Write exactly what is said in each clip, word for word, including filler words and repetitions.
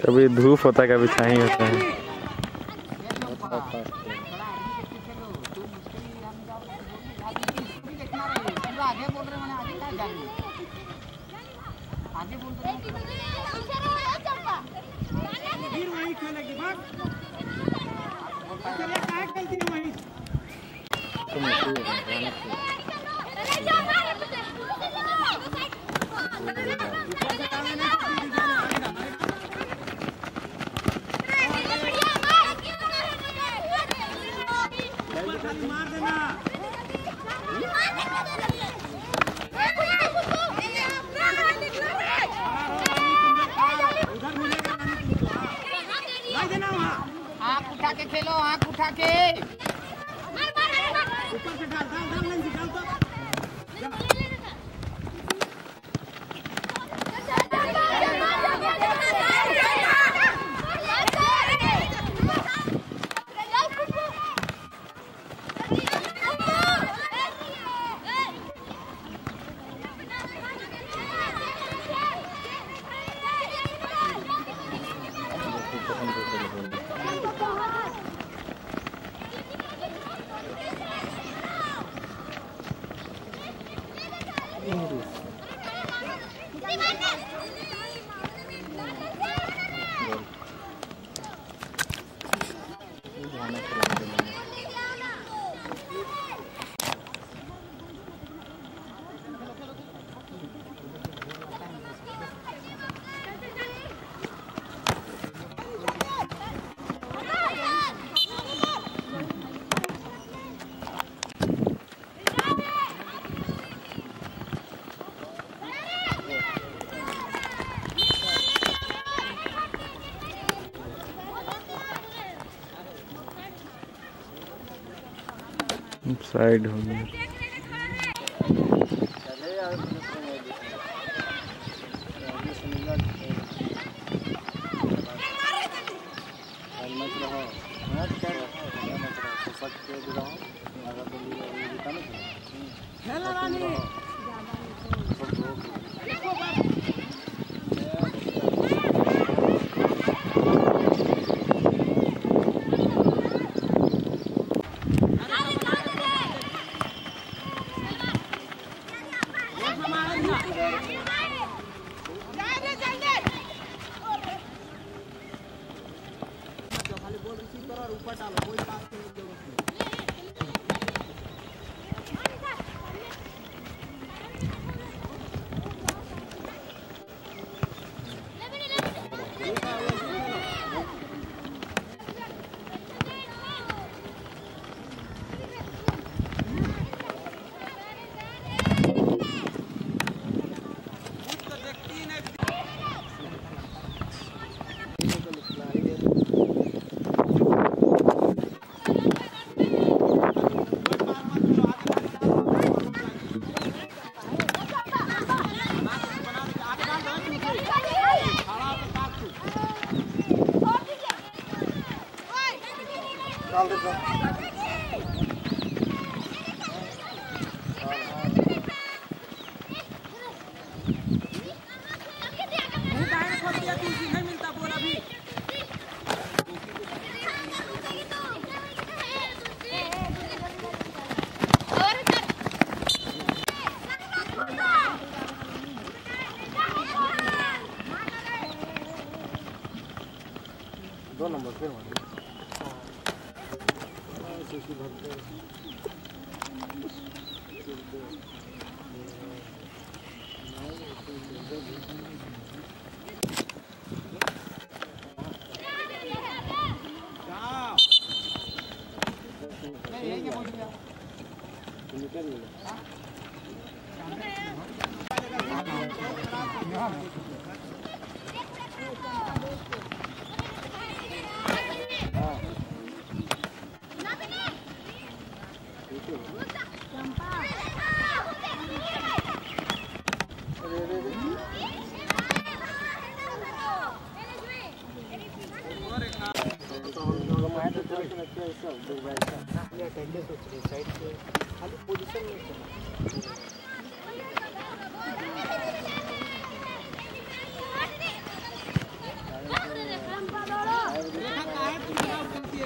कभी धूप होता है कभी छाई होता है। आँख उठा के खेलो, आँख उठा के ऊपर से डाल डाल डाल नहीं डाल तो साइड हो गया। दो नंबर पे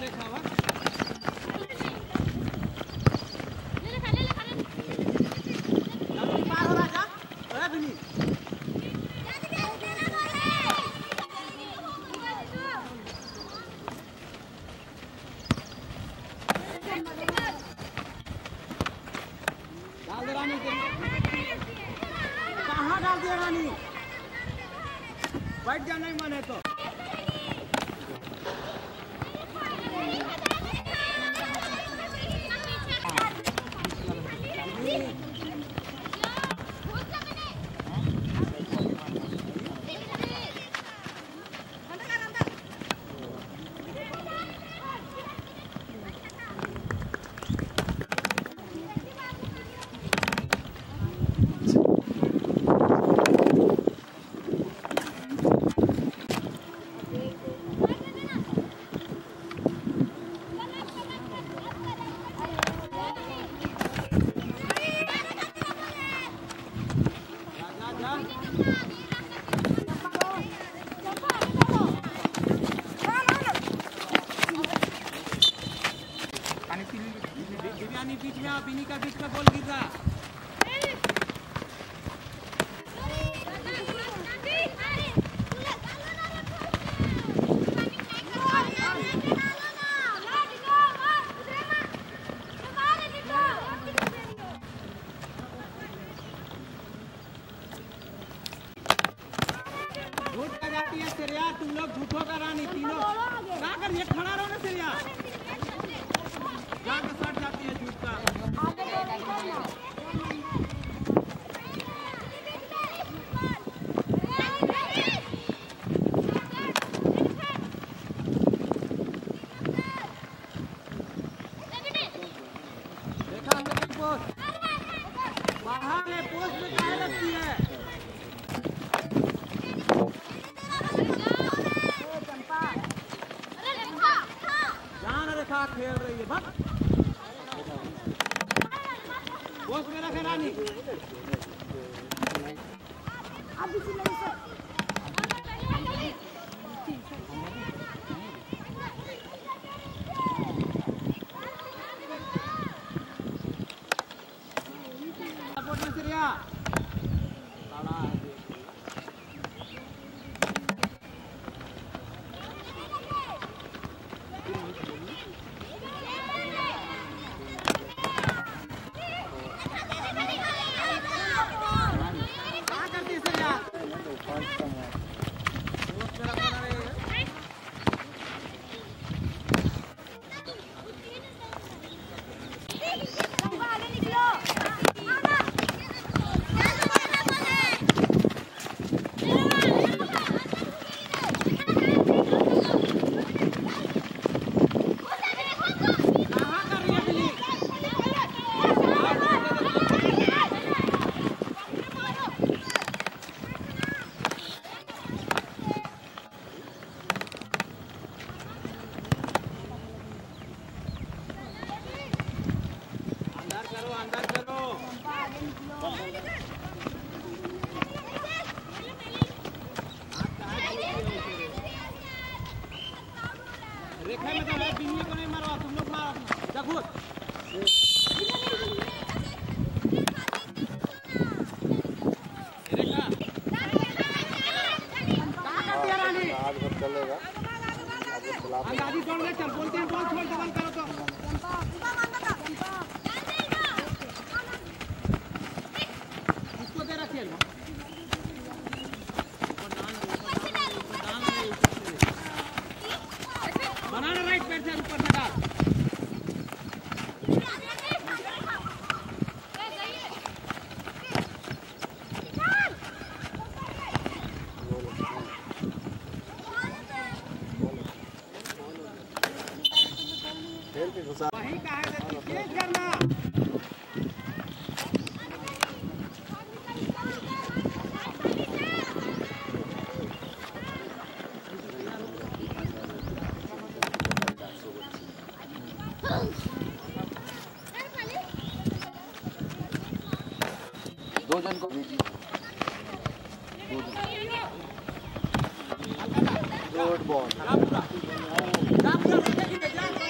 कहाँ डाल दिया रानी? बैठ जाना ही मन है तो। दिव्यानी बीच में, बिनी का बीच में बॉल गिर रहा। झूठ का जाती है सिरिया, तुम लोग झूठों का रानी तीनों। क्या करिए, खड़ा रहो ना सिरिया, जाके सट जाती है झूठ का। देखा हमने पोस्ट बाहर है, पोस्ट में काहे लगती है? रेखा खेल रही है, बस पोस्ट में रखे रानी। अब इसी में से सपोर्ट में सिरिया काला है। रेखा में तो है, बिन्नी को नहीं मारवा, तुम लोग मारो। देखो रेखा कहाँ कर दिया रानी? आज भर चलेगा, अंदाजी छोड़ ले, चल बोलते हैं बॉल छोड़, डबल करो तो इसको दे रखिए। बनाना राइट पैर से ऊपर से डाल। वही का है, तेज करना। दो जन को गुड बॉल।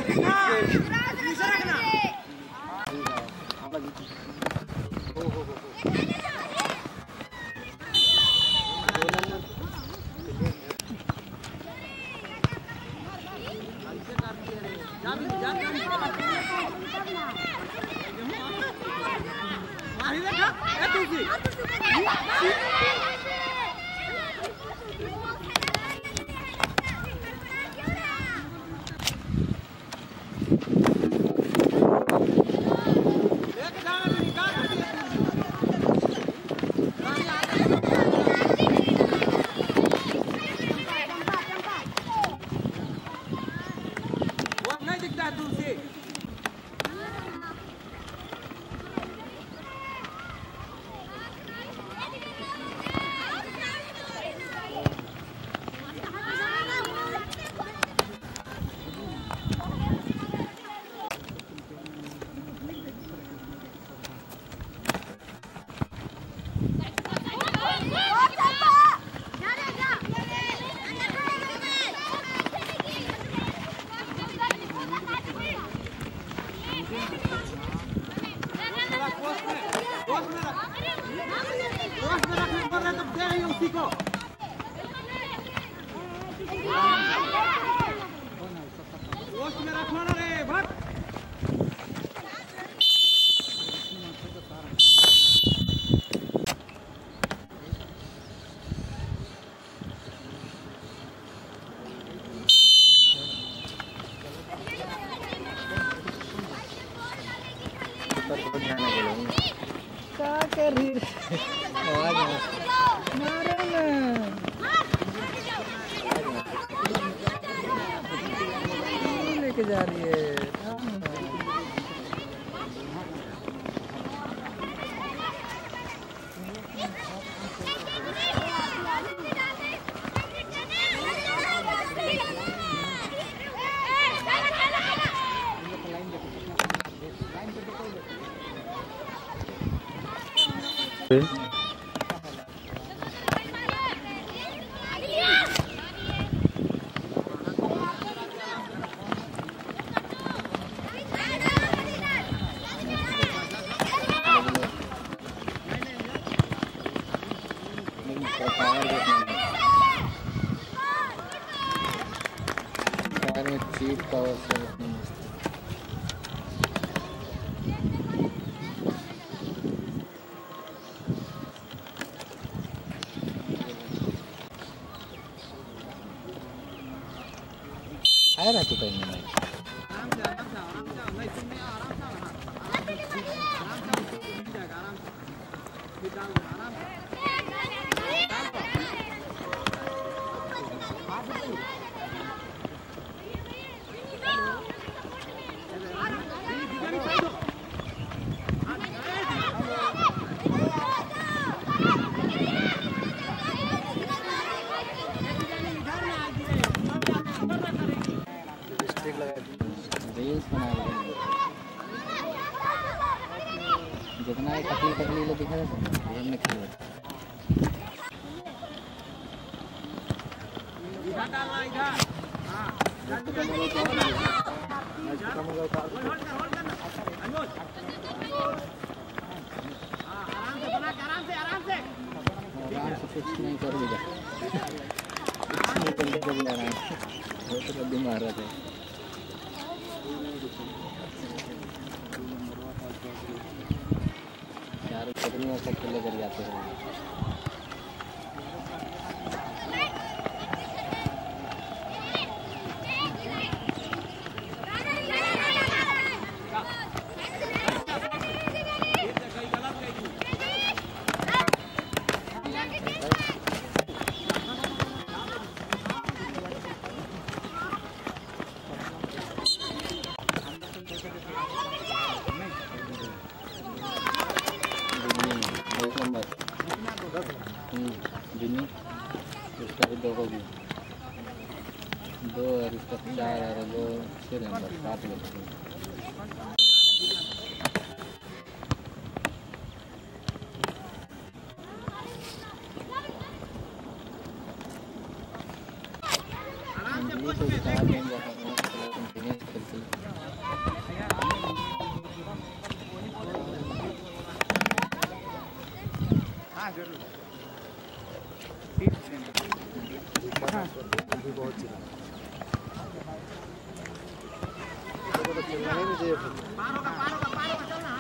क्या कर रही मारो ना लेके जा रही है। चीट पावर से आया ना तो टाइम में आराम से आराम से आराम से नहीं तुम में आराम से आराम से आराम से जाएगा आराम से फिर डाल आराम से जितना एक पतली पतली लोग दिखा रहे हैं खेल इधर डालना इधर हां आराम से बना आराम से आराम से आराम से कुछ नहीं करूँगा निकल के चल रहा है वो तो कभी मार रहा था यार कितनी वक्त खेले कर जाते हैं इसका भी दो होगी दो और इसका चार और दो छः नंबर सात लोग आराम से जरूर अभी बहुत चला तो चलना ही मुझे पार होगा पार होगा पार होगा चल ना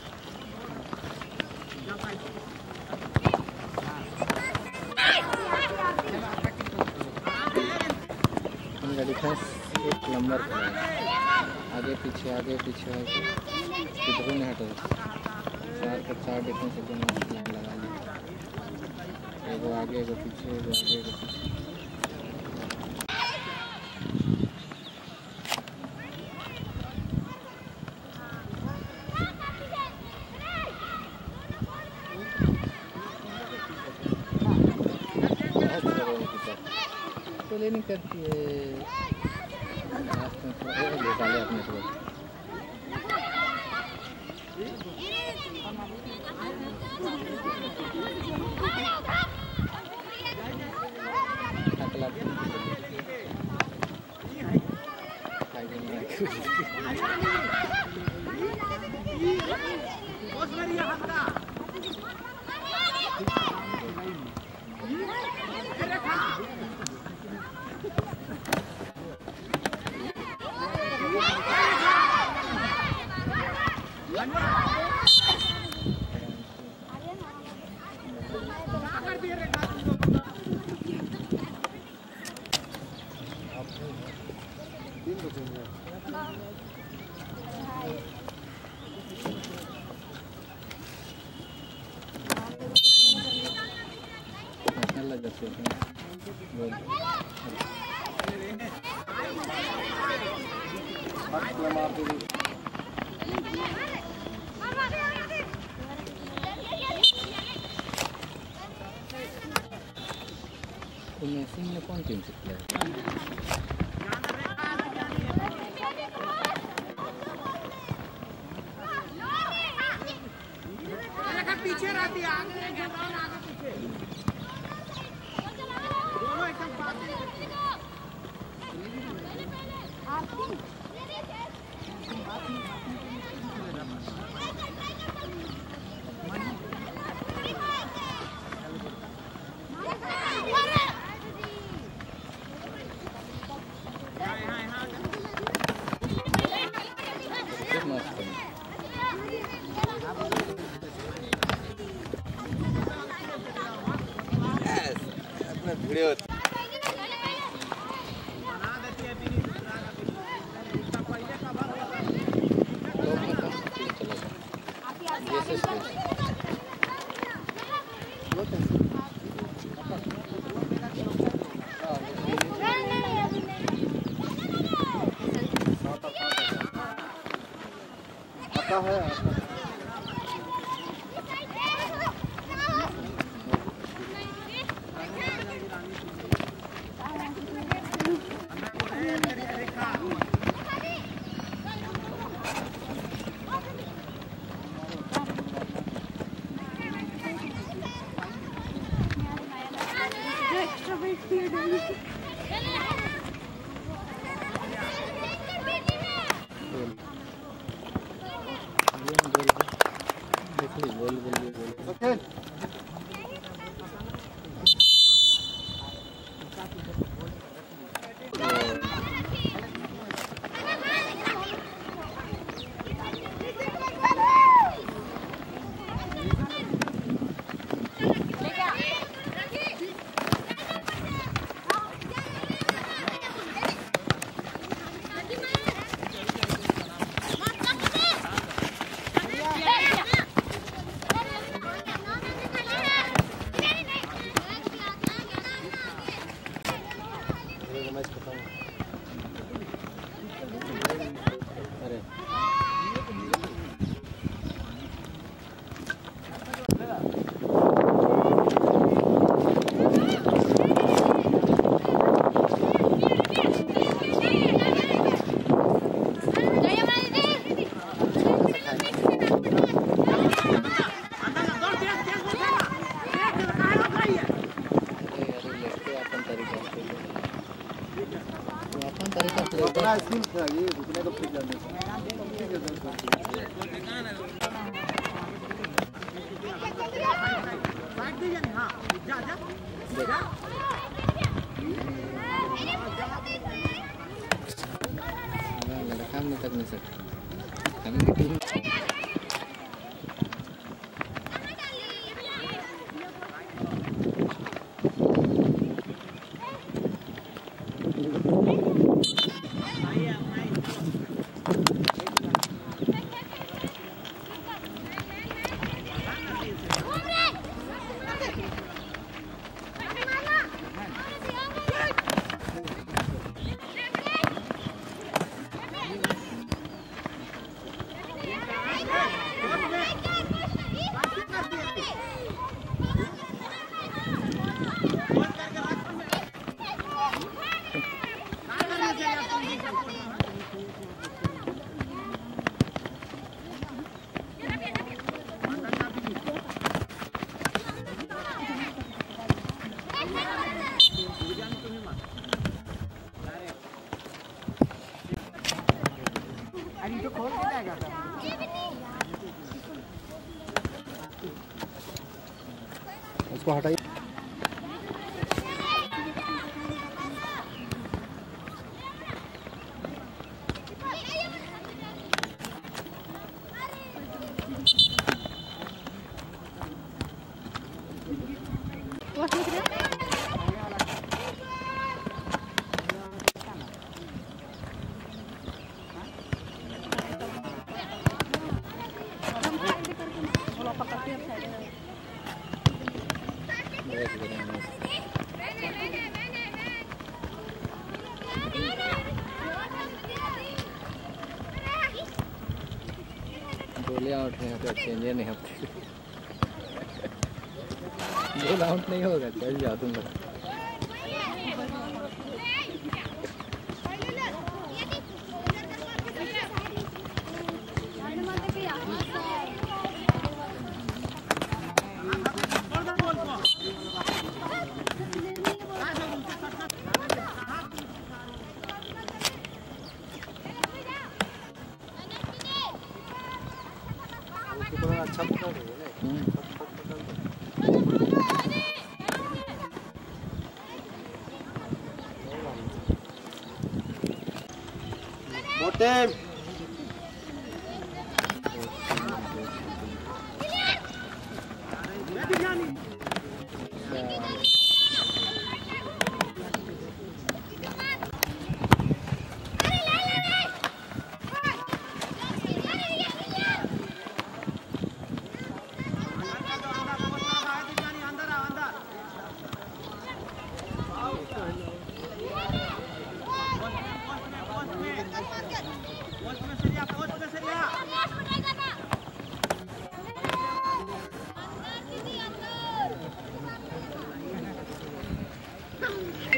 इनका डिफेंस एक नंबर का है। आगे पीछे आगे पीछे आगे किधर नहीं हटो चार का चार डिफेंस एकदम मस्त लाइन लगा ली एगो आगे एगो पीछे एगो आगे एगो पीछे तो लेनी करती है लास्ट में थोड़ा ले डाले अपने से टकला मेसिंग में कौन टीम से प्लेयर पीछे रहती है आगे नहीं जाता ना आगे पीछे दोनों एकदम पास वीडियो आता है बोल बोल बोल ओके अपना स्किल था ये रुकने का फ्लिक करने से साइड दे जानी हां जा जा जा लड़का में तक नहीं सकता हमें टीम उसको हटाइए। गोली आउट नहीं होता, चेंज नहीं होते। गोल आउट नहीं होगा, चल जाओ तुम लोग। अच्छा पकड़ रही है ना। मोटे Come on.